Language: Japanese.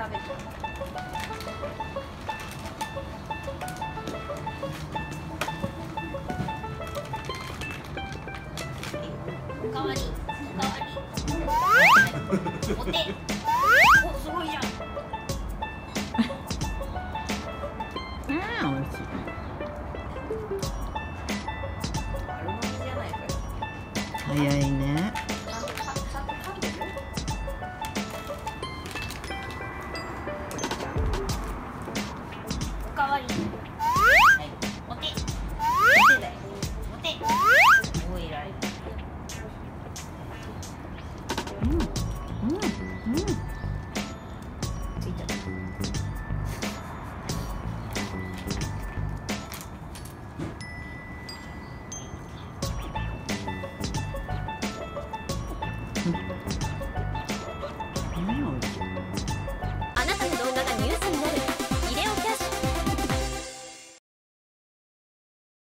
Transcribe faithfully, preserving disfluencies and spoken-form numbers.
食べて。おかわり、おかわり。お手。お、すごいじゃん。 うん、美味しい。 丸飲みじゃないかよ。 早いね。 ちゃんとか、ちゃんと噛んでる。おかわり。はい、お手。お手だよ。お手。おいられる。 うん、うん、うん。 ついちゃった。 うん。